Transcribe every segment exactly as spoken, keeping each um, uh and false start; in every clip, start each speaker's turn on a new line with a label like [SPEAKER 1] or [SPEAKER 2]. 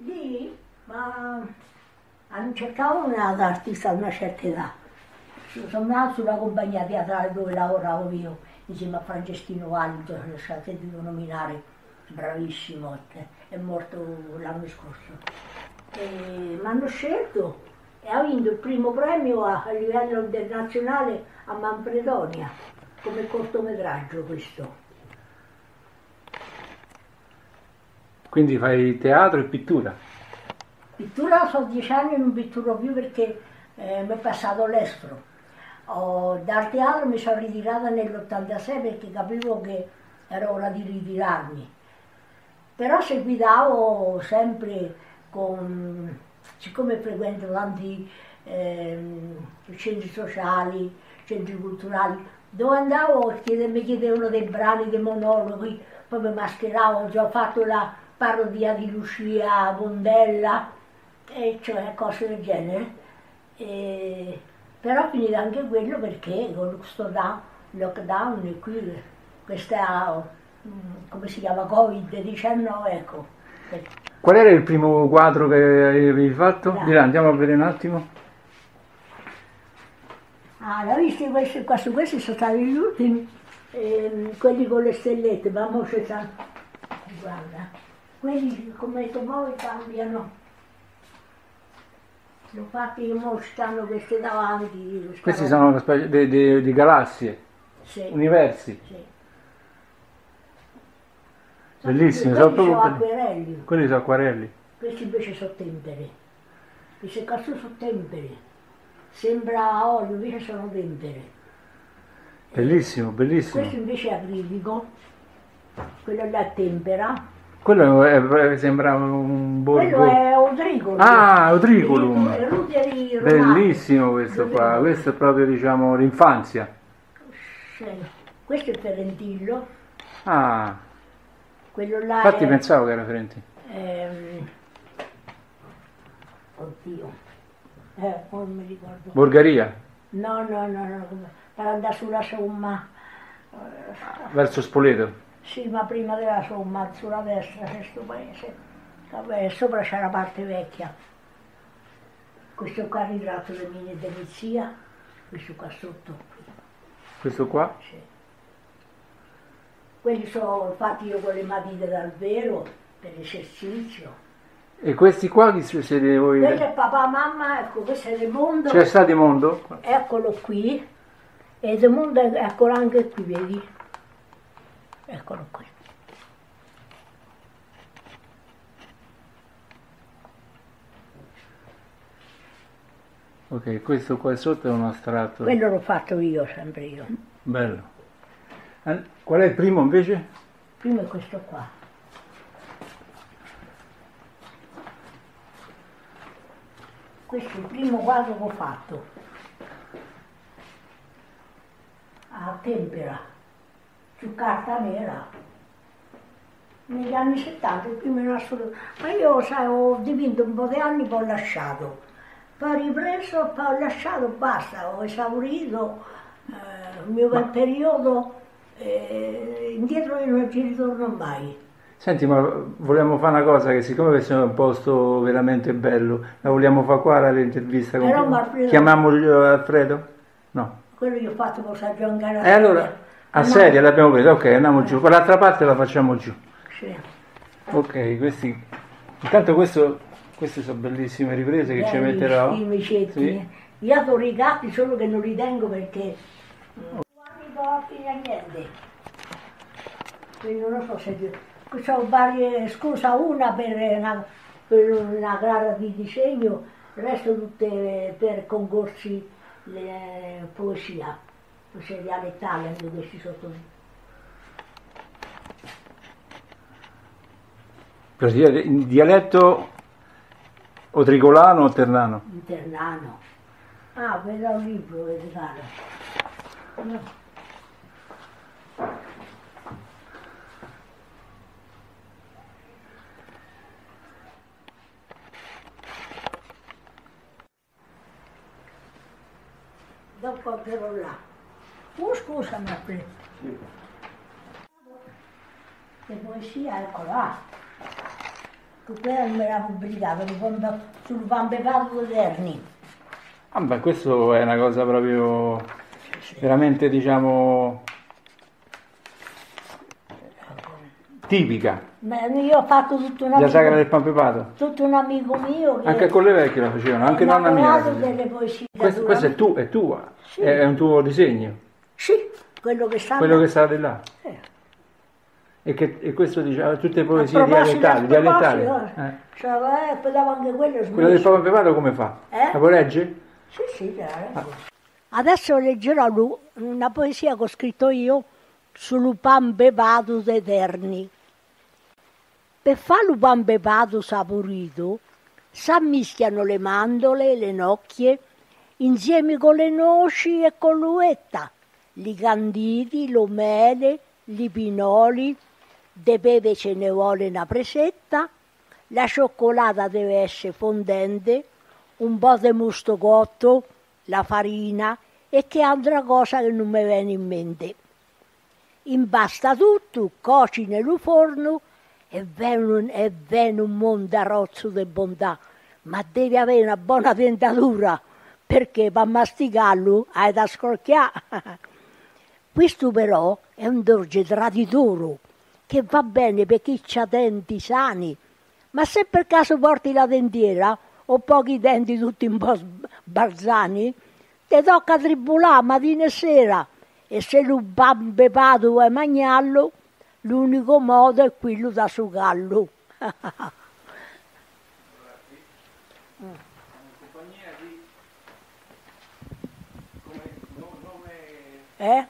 [SPEAKER 1] Lì, ma non cercavo un artista di una certa età. Sono nato sulla compagnia teatrale dove lavoravo io, insieme a Franceschino Valido, che devo nominare, bravissimo, è morto l'anno scorso. Mi hanno scelto e ha vinto il primo premio a, a livello internazionale a Manfredonia, come cortometraggio questo.
[SPEAKER 2] Quindi fai teatro e pittura?
[SPEAKER 1] Pittura sono dieci anni e non pitturo più perché eh, mi è passato all'estero. Oh, dal teatro mi sono ritirata nell'ottantasei perché capivo che era ora di ritirarmi. Però seguitavo sempre con, siccome frequento tanti eh, centri sociali, centri culturali, dove andavo chiede, mi chiedevano dei brani, dei monologhi, poi mi mascheravo, ho già fatto la parodia di Lucia Bondella, e cioè cose del genere. E, però finita anche quello perché con questo lockdown e qui questa, come si chiama, covid diciannove, ecco.
[SPEAKER 2] Qual era il primo quadro che avevi fatto? Di là, andiamo a vedere un attimo.
[SPEAKER 1] Ah, l'ho visto questi, questi, questi sono stati gli ultimi, eh, quelli con le stellette, ma mo c'è tanto. Guarda, quelli come i tumori cambiano. L'ho fatti che mo stanno queste davanti.
[SPEAKER 2] Questi sono una specie di, di, di galassie, sì. Universi. Sì. Bellissimi, sono proprio
[SPEAKER 1] sono acquerelli.
[SPEAKER 2] Quelli sono acquarelli.
[SPEAKER 1] Questi invece sono tempere. Queste cose sono tempere. Sembra olio, invece sono tempere.
[SPEAKER 2] Bellissimo, bellissimo.
[SPEAKER 1] Questo invece è acrilico, quello là è tempera.
[SPEAKER 2] Quello è, sembra un borgo.
[SPEAKER 1] Quello è Odriculum.
[SPEAKER 2] Ah, Odriculum.
[SPEAKER 1] Bellissimo
[SPEAKER 2] questo qua, questo è proprio, diciamo, l'infanzia.
[SPEAKER 1] Sì. Questo è Ferrentillo.
[SPEAKER 2] Ah.
[SPEAKER 1] Quello là
[SPEAKER 2] Infatti
[SPEAKER 1] è,
[SPEAKER 2] pensavo che era Ferentino.
[SPEAKER 1] Ehm, oddio. Eh, non mi ricordo.
[SPEAKER 2] Borgaria?
[SPEAKER 1] No, no, no, no, per andare sulla somma.
[SPEAKER 2] Verso Spoleto?
[SPEAKER 1] Sì, ma prima della somma, sulla destra c'è questo paese. Vabbè, sopra c'è la parte vecchia. Questo qua è il ritratto di Mini Denizia, questo qua sotto.
[SPEAKER 2] Questo qua?
[SPEAKER 1] Sì. Quelli sono fatti io con le matite dal vero, per esercizio.
[SPEAKER 2] E questi qua chi siete voi?
[SPEAKER 1] Questo è papà, mamma, ecco, questo è Raimondo.
[SPEAKER 2] C'è stato Mondo?
[SPEAKER 1] Eccolo qui. E Raimondo, eccolo anche qui, vedi? Eccolo qui.
[SPEAKER 2] Ok, questo qua sotto è un astratto.
[SPEAKER 1] Quello l'ho fatto io, sempre io.
[SPEAKER 2] Bello. Qual è il primo invece?
[SPEAKER 1] Il primo è questo qua. Questo è il primo quadro che ho fatto. A tempera, su carta nera. Negli anni settanta, il primo in assoluto. Ma io, sai, ho dipinto un po' di anni, poi ho lasciato. Poi ho ripreso, poi ho lasciato, basta, ho esaurito eh, il mio bel periodo. Eh, indietro io non ci ritorno mai.
[SPEAKER 2] Senti, ma vogliamo fare una cosa, che siccome questo è un posto veramente bello, la vogliamo fare qua l'intervista con
[SPEAKER 1] Alfredo...
[SPEAKER 2] Chiamiamo Alfredo? No.
[SPEAKER 1] Quello io ho fatto con San Gian Galà.
[SPEAKER 2] E allora, a serie l'abbiamo preso, ok, andiamo eh. giù, con l'altra parte la facciamo giù.
[SPEAKER 1] Sì.
[SPEAKER 2] Ok, questi, intanto questo, queste sono bellissime riprese che Belli, ci metterò.
[SPEAKER 1] Sì. Io ho i gatti solo che non li tengo perché non fino a niente. Quindi non lo so se... Ho varie, scusa, una per una, per una gara di disegno, il resto tutte per concorsi le poesia, poesia dialettale, anche questi sotto.
[SPEAKER 2] In dialetto odrigolano o ternano?
[SPEAKER 1] In ternano. Ah, vedo un libro, vedo caro. No. Dopo andrò là. Oh, scusa, mi ha preso. Sì. Che poesia, ecco là. Che quella non me l'ha pubblicata, sul Pampepato di Terni.
[SPEAKER 2] Ah, beh, questo è una cosa proprio sì, sì. veramente, diciamo, tipica.
[SPEAKER 1] Ma io ho fatto tutto un
[SPEAKER 2] amico, la sagra del Pampepato.
[SPEAKER 1] Tutto un amico mio che
[SPEAKER 2] anche con le vecchie la facevano, anche nonna mia.
[SPEAKER 1] Delle poesie.
[SPEAKER 2] Questo, questo è, tu, è tua, sì. È un tuo disegno.
[SPEAKER 1] Sì, quello che sta
[SPEAKER 2] quello
[SPEAKER 1] là.
[SPEAKER 2] che sta di là.
[SPEAKER 1] Eh.
[SPEAKER 2] E, che, e questo diciamo tutte poesie dialettali, dialettali.
[SPEAKER 1] Eh. Cioè, eh, poi anche quello
[SPEAKER 2] Quello del Pampepato come fa?
[SPEAKER 1] Eh?
[SPEAKER 2] La può leggere?
[SPEAKER 1] Sì, sì, ah. Adesso leggerò una poesia che ho scritto io sul Pampepato dei Terni. Per fare il Pampepato saporito s'ammischiano le mandorle, le nocchie, insieme con le noci e con l'uetta, i canditi, lo mele, i pinoli, de pepe ce ne vuole una presetta, la cioccolata deve essere fondente, un po' di musto cotto, la farina e che altra cosa che non mi viene in mente. Impasta tutto, cuoci nel forno e viene, e viene un mondarozzo di bontà, ma devi avere una buona dentatura perché per masticarlo hai da scrocchiare. Questo però è un dolce traditore che va bene per chi ha denti sani, ma se per caso porti la dentiera o pochi denti tutti un po' barzani, ti tocca tribulare mattina e sera e se lo Pampepato vuoi mangiarlo, l'unico modo è quello da sugarlo. Eh?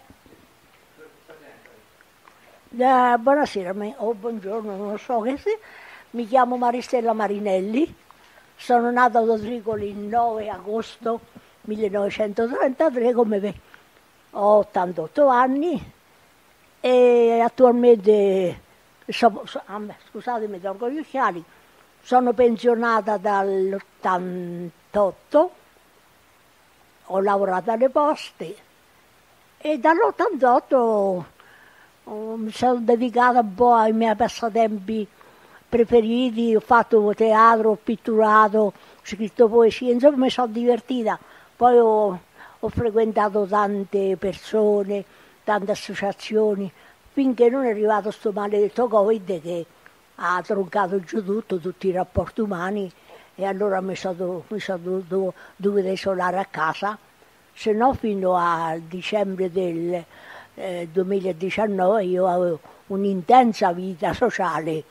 [SPEAKER 1] Eh, buonasera, o oh, buongiorno, non so che sia. Mi chiamo Maristella Marinelli, sono nata ad Otricoli il nove agosto millenovecentotrentatré, come ve. Ho ottantotto anni e attualmente, so, so, scusatemi, tolgo gli occhiali, sono pensionata dall'ottantotto, ho lavorato alle poste e dall'ottantotto oh, mi sono dedicata un po' ai miei passatempi preferiti, ho fatto teatro, ho pitturato, ho scritto poesie, insomma mi sono divertita. Poi ho, ho frequentato tante persone, tante associazioni, finché non è arrivato questo maledetto Covid che ha troncato giù tutto, tutti i rapporti umani, e allora mi sono, mi sono dovuto, dovuto isolare a casa, se no fino a dicembre del eh, duemiladiciannove io avevo un'intensa vita sociale.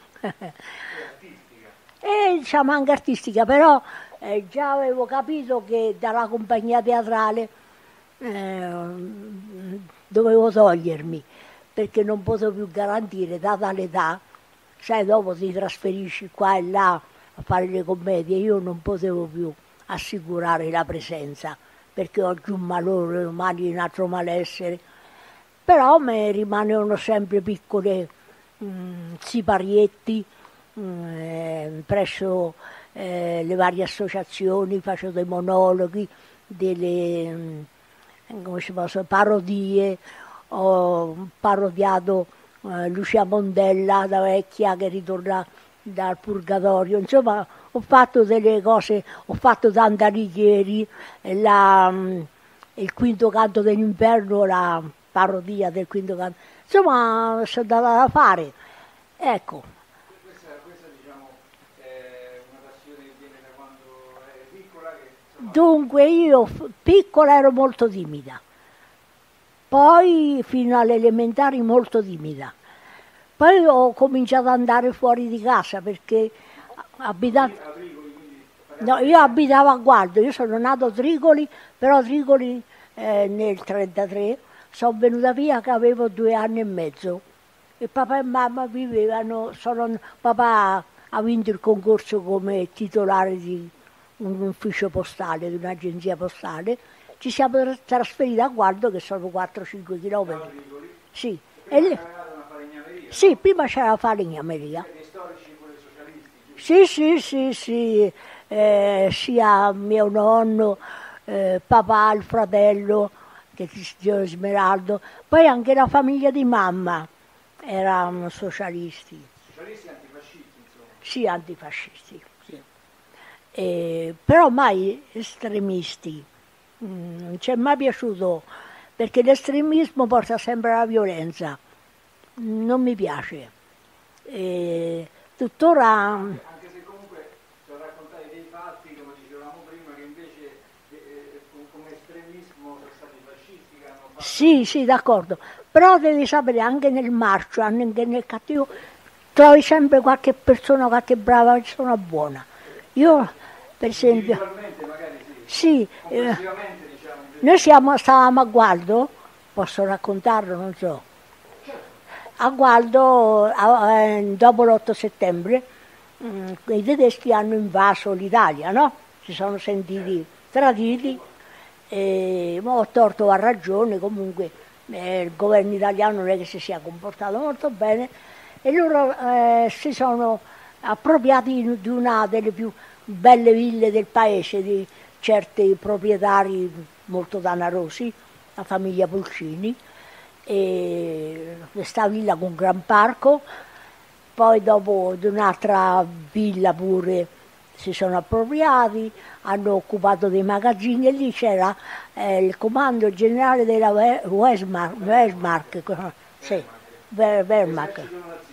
[SPEAKER 1] E diciamo anche artistica, però eh, già avevo capito che dalla compagnia teatrale eh, dovevo togliermi, perché non potevo più garantire, data l'età, sai, dopo ti trasferisci qua e là a fare le commedie, io non potevo più assicurare la presenza, perché oggi un malore, domani un altro malessere, però mi rimanevano sempre piccole mh, siparietti mh, eh, presso eh, le varie associazioni, facevo dei monologhi, delle mh, come si possa, parodie, ho parodiato eh, Lucia Mondella da vecchia che ritorna dal purgatorio, insomma ho fatto delle cose, ho fatto Dante Alighieri, la, mh, il quinto canto dell'inferno, la parodia del quinto canto, insomma sono data da fare, ecco.
[SPEAKER 2] Questa, questa diciamo è una passione che viene da quando eri piccola? Che, insomma...
[SPEAKER 1] Dunque io piccola ero molto timida, poi fino alle elementari molto timida, poi ho cominciato ad andare fuori di casa perché abitavo... No, io abitavo a Gualdo, io sono nato a Tricoli, però a Tricoli eh, nel trentatré sono venuta via che avevo due anni e mezzo e papà e mamma vivevano, sono, papà ha vinto il concorso come titolare di un ufficio postale, di un'agenzia postale, ci siamo trasferiti a Gualdo che sono quattro cinque chilometri. Sì. E lì, sì, prima c'era la falegnameria. Sì, sì, sì, sì, eh, sia mio nonno, eh, papà, il fratello, che si chiama Smeraldo, poi anche la famiglia di mamma erano socialisti.
[SPEAKER 2] Socialisti antifascisti, insomma.
[SPEAKER 1] sì, antifascisti, sì. E, però mai estremisti, mm, non ci è mai piaciuto, perché l'estremismo porta sempre alla violenza, non mi piace. E, tuttora...
[SPEAKER 2] Anche, anche se comunque sono raccontati dei fatti, come dicevamo prima, che invece eh, come estremismo sono stati i fascisti che hanno fatto...
[SPEAKER 1] Sì, sì, d'accordo, però devi sapere, anche nel marcio, anche nel cattivo, trovi sempre qualche persona, qualche brava persona buona. Io, per esempio...
[SPEAKER 2] Individualmente magari sì.
[SPEAKER 1] Sì, eh,
[SPEAKER 2] Complessivamente diciamo...
[SPEAKER 1] noi siamo, stavamo a Gualdo, posso raccontarlo, non so, a Gualdo, a- eh, dopo l'otto settembre, mm, i tedeschi hanno invaso l'Italia, no? Si sono sentiti traditi, e mo ho torto a ragione, comunque eh, il governo italiano non è che si sia comportato molto bene, e loro eh, si sono appropriati di una delle più belle ville del paese, di certi proprietari molto danarosi, la famiglia Pulcini, e questa villa con un gran parco. Poi dopo di un'altra villa pure si sono appropriati, hanno occupato dei magazzini, e lì c'era eh, il comando generale della We- Wehrmacht, Wehrmacht, sì, Wehr- Wehrmacht.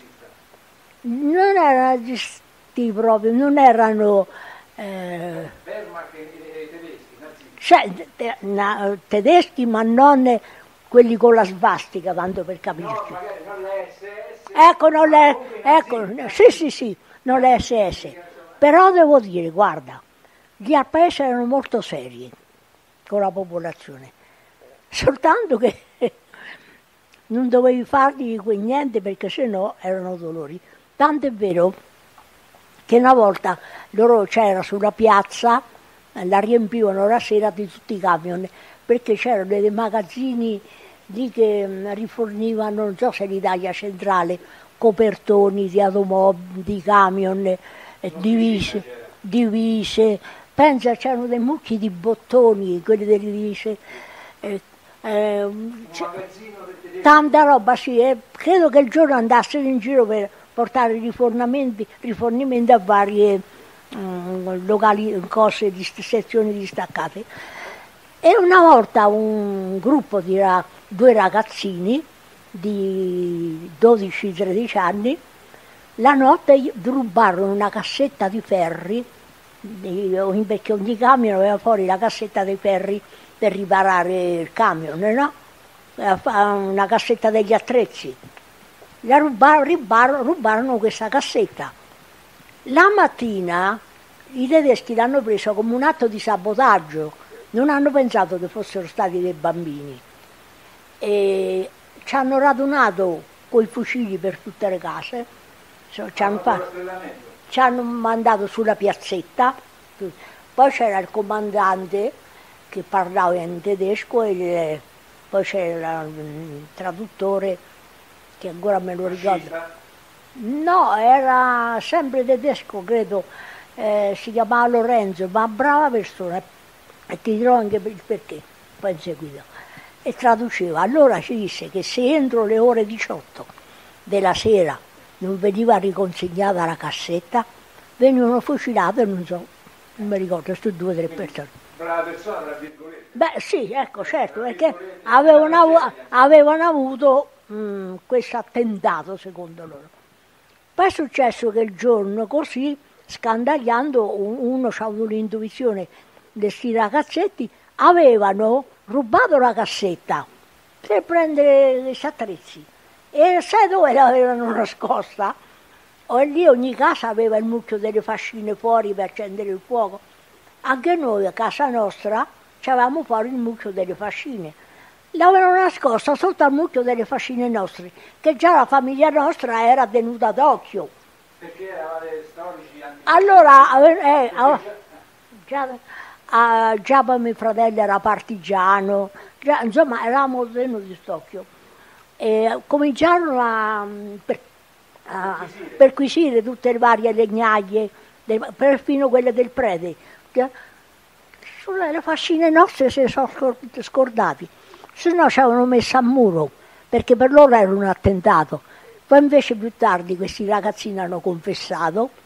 [SPEAKER 1] Non erano nazisti proprio, non erano eh,
[SPEAKER 2] Wehrmacht e i tedeschi, nazisti.
[SPEAKER 1] cioè, te- na- tedeschi, ma non quelli con la svastica, tanto per
[SPEAKER 2] No,
[SPEAKER 1] capirci.
[SPEAKER 2] magari non le S S.
[SPEAKER 1] Ecco, non le,
[SPEAKER 2] comunque
[SPEAKER 1] ecco,
[SPEAKER 2] nazisti.
[SPEAKER 1] sì, sì, sì, non le S S. Però devo dire, guarda, gli al paese erano molto seri con la popolazione, soltanto che non dovevi fargli quel niente, perché sennò erano dolori. Tanto è vero che una volta loro c'era sulla piazza, eh, la riempivano la sera di tutti i camion, perché c'erano dei magazzini lì che mm, rifornivano, non so se l'Italia centrale, copertoni di automobili, di camion, eh, divise, divise. Pensa, c'erano dei mucchi di bottoni, quelli delle divise. eh, eh,
[SPEAKER 2] Un
[SPEAKER 1] c-
[SPEAKER 2] magazzino per tedeschi.
[SPEAKER 1] Tanta roba, sì, e credo che il giorno andassero in giro per portare rifornimenti, rifornimenti a varie mm, locali, cose, di sezioni distaccate. E una volta un gruppo di ra- due ragazzini di dodici tredici anni, la notte gli rubarono una cassetta di ferri, di- perché ogni camion aveva fuori la cassetta dei ferri per riparare il camion, no? Aveva fa- Una cassetta degli attrezzi. La rubarono, rubarono, rubarono questa cassetta. La mattina i tedeschi l'hanno preso come un atto di sabotaggio, non hanno pensato che fossero stati dei bambini. E ci hanno radunato coi fucili per tutte le case, so- ci hanno, fa- ci hanno mandato sulla piazzetta, poi c'era il comandante che parlava in tedesco, e il- poi c'era il traduttore che ancora me lo ricordo. No, era sempre tedesco, credo, eh, si chiamava Lorenzo, ma brava persona, e ti dirò anche per il perché, poi in seguito. E traduceva. Allora ci disse che se entro le ore diciotto della sera non veniva riconsegnata la cassetta, venivano fucilate, non so, non mi ricordo, queste due o tre persone.
[SPEAKER 2] Brava persona, tra virgolette.
[SPEAKER 1] Beh sì, ecco, certo, perché avevano, avu- avevano avuto mm, questo attentato, secondo loro. Poi è successo che il giorno così, scandagliando, un- uno ha avuto l'intuizione di questi ragazzetti, avevano rubato la cassetta per prendere questi attrezzi. E sai dove l'avevano nascosta? O lì ogni casa aveva il mucchio delle fascine fuori per accendere il fuoco. Anche noi a casa nostra avevamo fuori il mucchio delle fascine. L'avevano nascosta sotto al mucchio delle fascine nostre, che già la famiglia nostra era tenuta d'occhio.
[SPEAKER 2] Perché eravate storici anche.
[SPEAKER 1] Allora, ave- eh, ah, già, ah, già poi mio fratello era partigiano, già, insomma eravamo tenuti d'occhio. E cominciarono a, per, a perquisire tutte le varie legnaie, de- perfino quelle del prete. Che- Sulle fascine nostre se ne sono scor- scordati, se no ci avevano messo a muro, perché per loro era un attentato. Poi invece più tardi questi ragazzini hanno confessato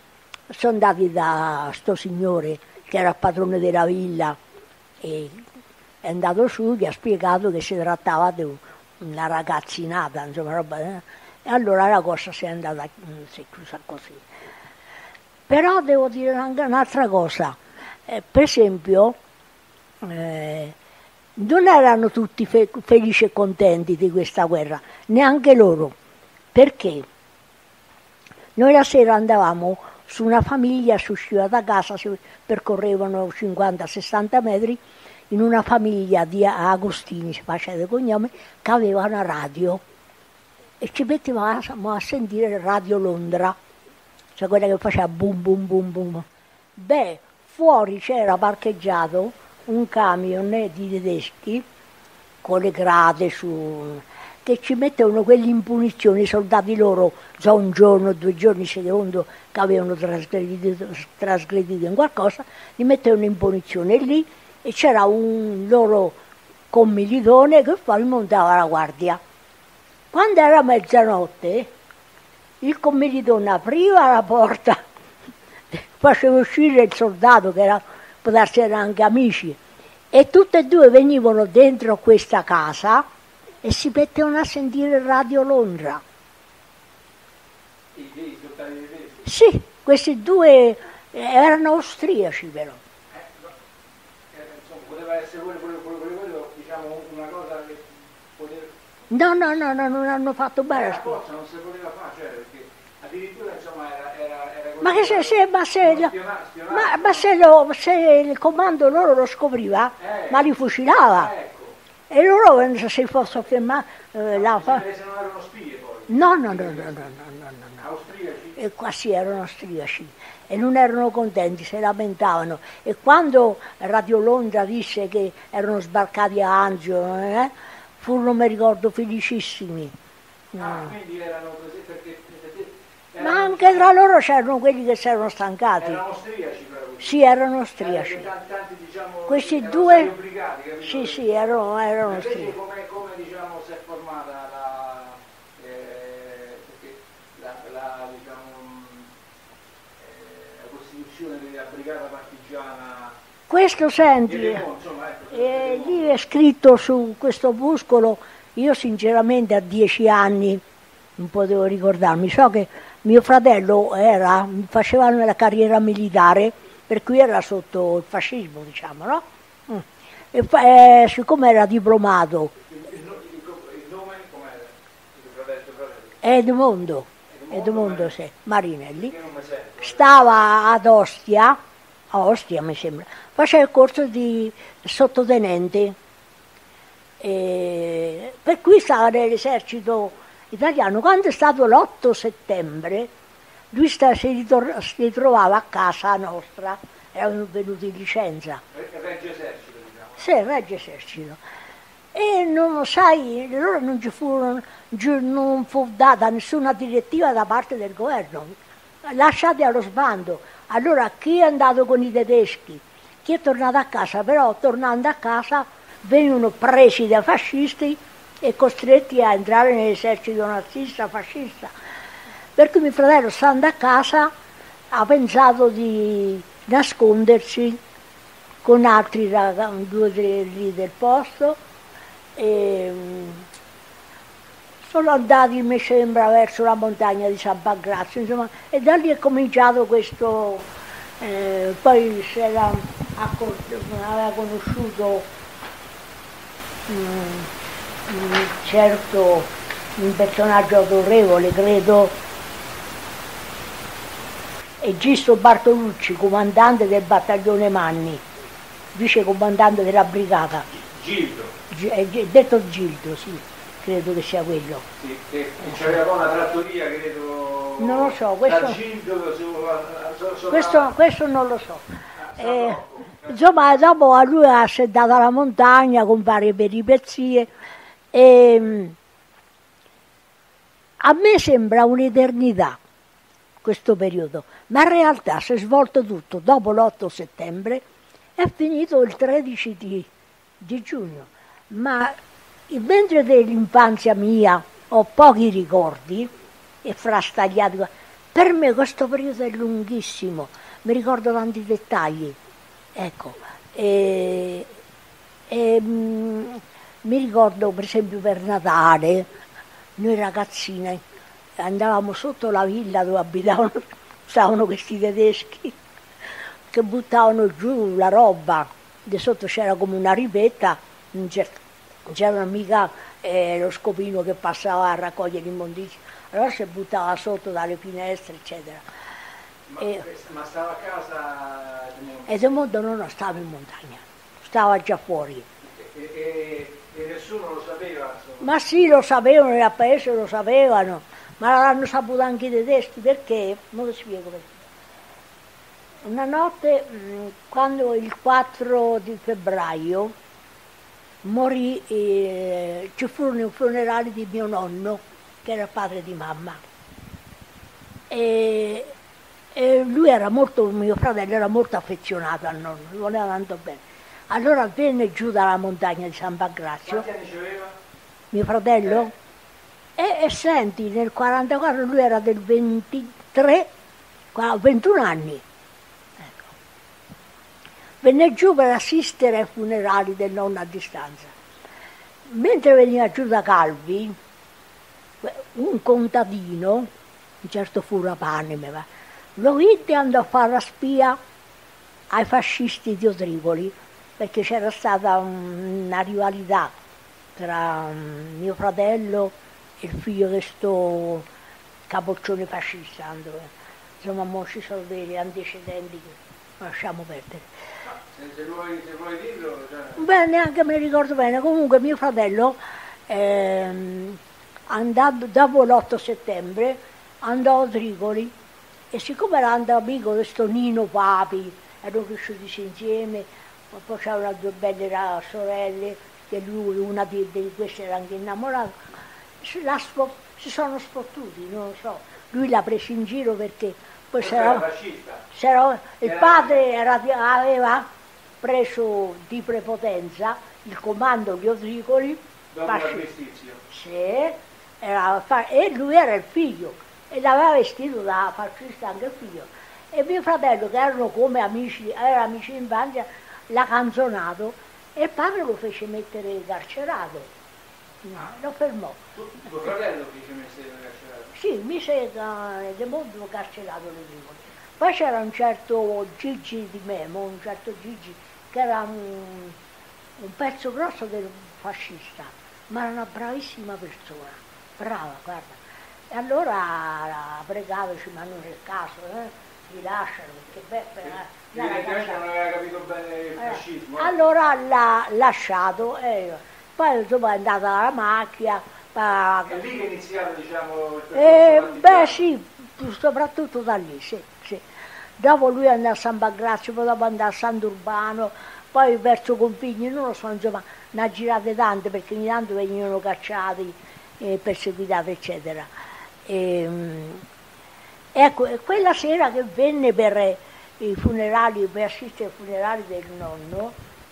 [SPEAKER 1] sono andati da sto signore che era il padrone della villa e è andato su, gli ha spiegato che si trattava di una ragazzinata, insomma, roba, eh? E allora la cosa si è andata, si è chiusa così. Però devo dire anche un'altra cosa, eh, per esempio, eh, non erano tutti fe- felici e contenti di questa guerra, neanche loro, perché noi la sera andavamo su una famiglia, si usciva da casa, si percorrevano cinquanta sessanta metri, in una famiglia di Agostini, si faceva il cognome, che aveva una radio e ci mettevamo a sentire Radio Londra, cioè quella che faceva boom boom boom boom. Beh, fuori c'era parcheggiato un camion di tedeschi con le grate su, che ci mettevano quelli in punizione, i soldati loro, già un giorno, due giorni, secondo che avevano trasgredito, trasgredito in qualcosa, li mettevano in punizione lì e c'era un loro commilitone che poi montava la guardia. Quando era mezzanotte, il commilitone apriva la porta, faceva uscire il soldato, che era, poteva essere anche amici, e tutte e due venivano dentro questa casa e si mettevano a sentire Radio Londra.
[SPEAKER 2] I dei soldati tedeschi?
[SPEAKER 1] Sì, questi due erano austriaci però.
[SPEAKER 2] Eh, no. eh, insomma, poteva essere quello, quello, quello, quello, quello, diciamo, una cosa che poteva...
[SPEAKER 1] No, no, no, no, non hanno fatto bene.
[SPEAKER 2] La forza non si poteva fare, cioè, perché addirittura insomma era... era, era
[SPEAKER 1] Ma che se, se, ma se,
[SPEAKER 2] spiona-
[SPEAKER 1] ma, ma se, lo, se il comando loro lo scopriva,
[SPEAKER 2] Eh.
[SPEAKER 1] ma li fucilava.
[SPEAKER 2] ecco,
[SPEAKER 1] E loro se si fossero fermati, eh, la
[SPEAKER 2] si
[SPEAKER 1] fa-
[SPEAKER 2] vede se non erano spie poi,
[SPEAKER 1] no, no, no, no, no, no, no, no, no.
[SPEAKER 2] austriaci.
[SPEAKER 1] E quasi erano austriaci e non erano contenti, si lamentavano. E quando Radio Londra disse che erano sbarcati a Anzio, eh, furono, mi ricordo, felicissimi.
[SPEAKER 2] Ah,
[SPEAKER 1] Mm.
[SPEAKER 2] quindi erano così perché... perché
[SPEAKER 1] Ma
[SPEAKER 2] erano-
[SPEAKER 1] anche tra loro c'erano quelli che si erano stancati.
[SPEAKER 2] erano austriaci però.
[SPEAKER 1] Sì, erano
[SPEAKER 2] Eh,
[SPEAKER 1] austriaci.
[SPEAKER 2] perché tanti, tanti, diciamo,
[SPEAKER 1] Questi
[SPEAKER 2] erano
[SPEAKER 1] due-
[SPEAKER 2] stati obbligati, capito?
[SPEAKER 1] Sì, sì, erano, erano
[SPEAKER 2] Ma invece
[SPEAKER 1] austriaci.
[SPEAKER 2] come, come diciamo, si è formata la, eh, perché la, la, diciamo, eh, la costituzione della brigata partigiana
[SPEAKER 1] Questo
[SPEAKER 2] di
[SPEAKER 1] senti,
[SPEAKER 2] Lemon, insomma, ecco,
[SPEAKER 1] eh,
[SPEAKER 2] Lemon.
[SPEAKER 1] lì è scritto su questo opuscolo, io sinceramente a dieci anni non potevo ricordarmi, so che mio fratello era, faceva la carriera militare, per cui era sotto il fascismo, diciamo, no? Mm. E fa- eh, siccome era diplomato,
[SPEAKER 2] Il, il, no- il, il nome com'era? Il fratello, il fratello.
[SPEAKER 1] Edmondo,
[SPEAKER 2] Edmondo
[SPEAKER 1] Edmondo sì, Marinelli,
[SPEAKER 2] Che non mi sento.
[SPEAKER 1] stava ad Ostia, a Ostia mi sembra, faceva il corso di sottotenente, e per cui stava nell'esercito italiano. Quando è stato l'otto settembre, lui sta- si, ritor- si trovava a casa nostra, erano venuti in licenza,
[SPEAKER 2] Regge Esercito, diciamo.
[SPEAKER 1] sì, Regio Esercito. E non sai, loro non ci furono, gi- non fu data nessuna direttiva da parte del governo, lasciati allo sbando. Allora chi è andato con i tedeschi, chi è tornato a casa, però tornando a casa venivano presi dai fascisti e costretti a entrare nell'esercito nazista, fascista. Per cui mio fratello, stando a casa, ha pensato di nascondersi con altri ragazzi, due o tre lì del posto, e mm, sono andati, mi sembra, verso la montagna di San Pancrazio, insomma, e da lì è cominciato questo, eh, poi si era accor- aveva conosciuto mm, un certo, un personaggio autorevole, credo, Egisto Bartolucci, comandante del battaglione Manni, vice comandante della brigata.
[SPEAKER 2] Gildo,
[SPEAKER 1] Gi- È è detto Gildo, sì, credo che sia quello.
[SPEAKER 2] sì, che c'aveva poi una trattoria, credo.
[SPEAKER 1] Non lo so, questo-
[SPEAKER 2] Da Gildo su, su, su
[SPEAKER 1] Questo, questo non lo so.
[SPEAKER 2] San
[SPEAKER 1] Eh,
[SPEAKER 2] Rocco.
[SPEAKER 1] insomma, dopo a lui ha seddato alla montagna con varie peripezie. E, mm, a me sembra un'eternità questo periodo, ma in realtà si è svolto tutto dopo l'otto settembre, è finito il tredici di, di giugno. Ma mentre dell'infanzia mia ho pochi ricordi, e frastagliati, Per me questo periodo è lunghissimo, mi ricordo tanti dettagli, ecco. E, e, mm, mi ricordo per esempio per Natale, noi ragazzine andavamo sotto la villa dove abitavano, stavano questi tedeschi che buttavano giù la roba, di sotto c'era come una ripetta, non c'era mica eh, lo scopino che passava a raccogliere l'immondizia, allora si buttava sotto dalle finestre, eccetera.
[SPEAKER 2] Ma,
[SPEAKER 1] e,
[SPEAKER 2] ma stava a casa di Mondo?
[SPEAKER 1] E De Mondo non stava in montagna, stava già fuori.
[SPEAKER 2] E, e, e nessuno lo sapeva, insomma.
[SPEAKER 1] Ma sì, lo sapevano, nel paese lo sapevano, ma l'hanno saputo anche i tedeschi, perché? Non lo spiego perché. Una notte, quando il quattro di febbraio morì, eh, ci furono i funerali di mio nonno, che era il padre di mamma. E, e lui era molto, mio fratello era molto affezionato al nonno, lo voleva tanto bene. Allora venne giù dalla montagna di San Pancrazio.
[SPEAKER 2] Quanti anni aveva?
[SPEAKER 1] Mio fratello? Eh. E, e senti, nel quarantaquattro lui era del ventitré, ventuno anni. Venne giù per assistere ai funerali del nonno a distanza. Mentre veniva giù da Calvi, un contadino, un certo Furapane, lo vide e andò a fare la spia ai fascisti di Otrivoli, perché c'era stata una rivalità tra mio fratello e il figlio di questo capoccione fascista. Insomma, mo ci sono degli antecedenti che lasciamo perdere.
[SPEAKER 2] Se vuoi, se vuoi dirlo, cioè...
[SPEAKER 1] Beh, neanche me ne ricordo bene. Comunque mio fratello, ehm, andato, dopo l'otto settembre, andò a Otrivoli e siccome era andato amico di questo Nino Papi, erano cresciuti insieme, poi c'erano due belle sorelle, che lui, una di, di queste era anche innamorata, si, si sono spottuti, non lo so. Lui l'ha preso in giro perché poi s'era, s'era, il padre era, aveva preso di prepotenza il comando di Otrivoli
[SPEAKER 2] dopo l'armistizio.
[SPEAKER 1] Sì, era, e lui era il figlio e l'aveva vestito da fascista anche il figlio. E mio fratello, che erano come amici, era amici di infanzia, l'ha canzonato e il padre lo fece mettere carcerato. No, lo fermò.
[SPEAKER 2] Tu, tuo fratello fece mettere carcerato?
[SPEAKER 1] Sì, mise De Mondo carcerato l'Otrivoli. Poi c'era un certo Gigi di Memo, un certo Gigi, che era un, un pezzo grosso del fascista, ma era una bravissima persona, brava, guarda. E allora pregavo, ma non è il caso, eh? Li lasciano, perché beh, per,
[SPEAKER 2] evidentemente non aveva capito bene il fascismo.
[SPEAKER 1] Eh. Allora l'ha lasciato, e poi insomma è andata alla macchia. Pa...
[SPEAKER 2] È lì che è iniziato, diciamo, il
[SPEAKER 1] eh, beh sì, soprattutto da lì, sì, sì. Dopo lui andò a San Pancrazio, poi dopo andò a Sant'Urbano, poi verso Configli, non lo so, insomma, ne ha girate tante perché ogni tanto venivano cacciati, eh, perseguitati, eccetera. E, ecco, quella sera che venne per i funerali, per assistere ai funerali del nonno,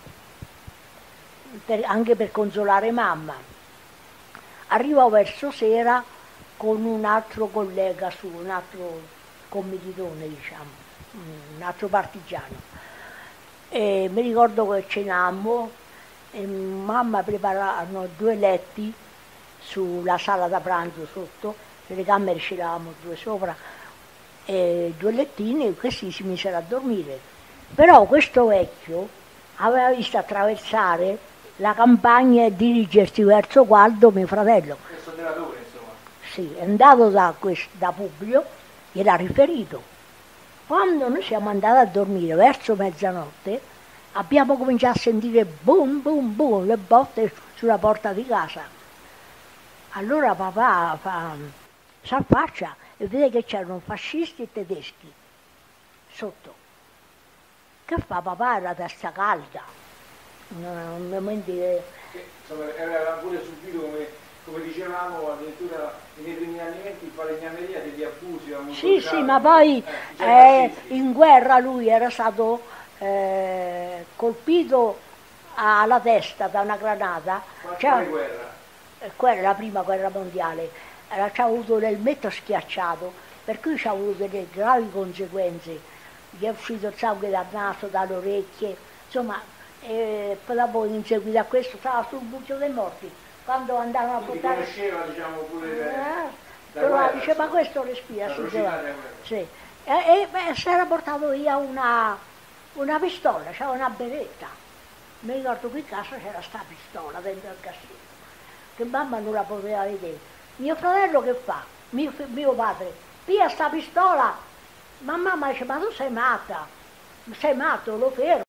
[SPEAKER 1] per, anche per consolare mamma, arrivò verso sera con un altro collega su, un altro commilitone, diciamo, un altro partigiano. E mi ricordo che cenammo e mamma prepararono due letti sulla sala da pranzo sotto, le camere ce l'avevamo due sopra, e due lettini, e questi si misero a dormire. Però questo vecchio aveva visto attraversare la campagna e dirigersi verso Gualdo, mio fratello.
[SPEAKER 2] Questo senatore, insomma.
[SPEAKER 1] Sì, è andato da, da Publio, gliel'ha riferito. Quando noi siamo andati a dormire verso mezzanotte, abbiamo cominciato a sentire boom, boom, boom, le botte sulla porta di casa. Allora papà fa, si affaccia e vede che c'erano fascisti e tedeschi sotto. Che fa papà? Era testa calda. Un momento che...
[SPEAKER 2] Insomma, era pure subito, come, come dicevamo, addirittura nei primi anni in falegnameria degli abusi.
[SPEAKER 1] Sì, sì, ma poi eh, eh, in guerra lui era stato eh, colpito alla testa da una granata.
[SPEAKER 2] Quale guerra?
[SPEAKER 1] Quella, la prima guerra mondiale. Era, c'ha avuto l'elmetto schiacciato, per cui ci ha avuto delle gravi conseguenze, gli è uscito il sangue dal naso, dalle orecchie, insomma, e poi dopo in seguito a questo stava sul buccio dei morti, quando andavano a
[SPEAKER 2] Quindi
[SPEAKER 1] portare...
[SPEAKER 2] conosceva, diciamo, pure
[SPEAKER 1] Eh,
[SPEAKER 2] da
[SPEAKER 1] però
[SPEAKER 2] guerra,
[SPEAKER 1] dice, ma
[SPEAKER 2] insomma,
[SPEAKER 1] questo respira
[SPEAKER 2] la
[SPEAKER 1] su
[SPEAKER 2] velocità
[SPEAKER 1] di là.
[SPEAKER 2] della guerra.
[SPEAKER 1] Sì. E, e beh, si era portato via una, una pistola, c'era una beretta. Mi ricordo qui in casa c'era sta pistola dentro il cassetto, che mamma non la poteva vedere. Mio fratello che fa? Mio, mio padre, via sta pistola. Ma mamma dice, ma tu sei matta, sei matto, lo fermo.